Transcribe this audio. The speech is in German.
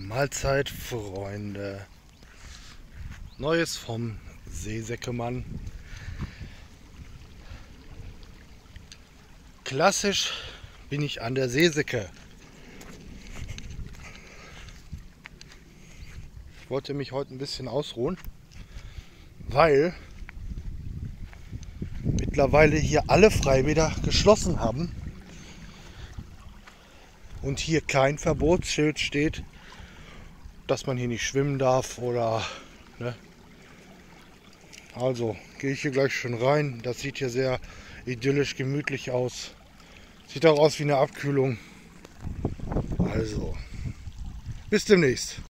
Mahlzeit, Freunde. Neues vom Seesäckemann. Klassisch bin ich an der Seesäcke. Ich wollte mich heute ein bisschen ausruhen, weil mittlerweile hier alle Freibäder geschlossen haben und hier kein Verbotsschild steht, dass man hier nicht schwimmen darf oder ne. Also gehe ich hier gleich schon rein. Das sieht hier sehr idyllisch, gemütlich aus. Sieht auch aus wie eine Abkühlung. Also bis demnächst.